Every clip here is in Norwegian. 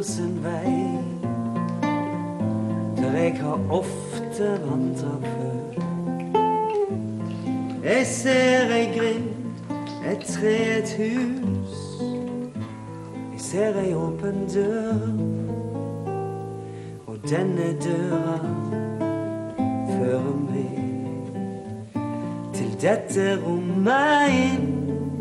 langs en vei der jeg har ofte vandret før. Jeg ser ei grind, et tre, et hus. Jeg ser ei åpen dør, og denne døra fører meg til dette rommet inn.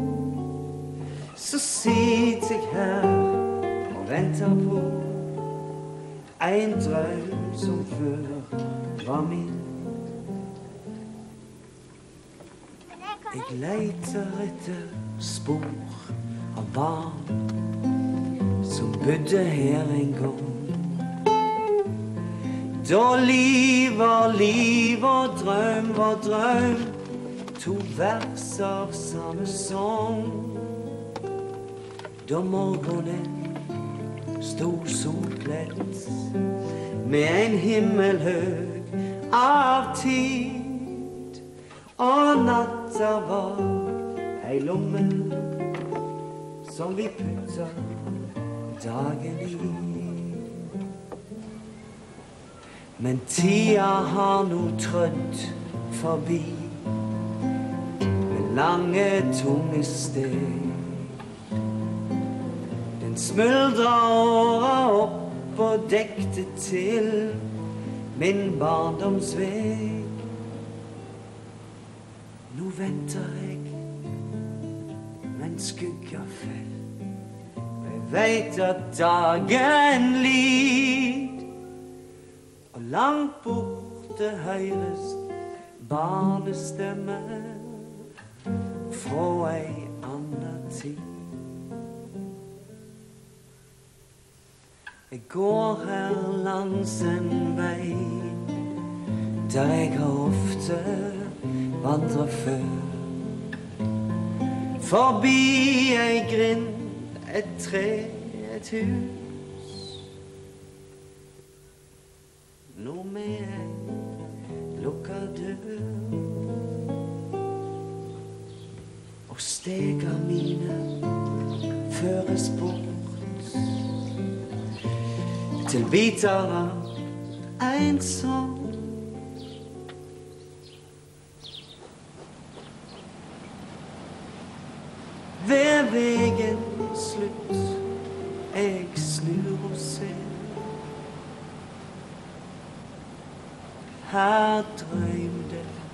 Så sitter jeg her og venter på en drøm som før var min. Jeg leter etter spor av barn som bodde her en gang. Da liv var liv og drøm var drøm, to vers av samme sång. Da morgenen stod solkledd med en himmel høg av tid, og natta var ei lomme som vi putta dagen i. Men tida har nå trødd forbi med lange, tunge steg. Den smuldra åra opp og dekte til min barndomsveg. Nå venter jeg, men skugga fell. Jeg vet at dagen lid, og langt borte høyres barnestemme fra ei anna tid. Jeg går her langs en vei der jeg har ofte vandret før. Forbi ei grind, et tre, et hus. Nå med en lukket dør, og stega mine føres bort til biter av en sång. Ved vegens slutt jeg snur og ser. Her drømte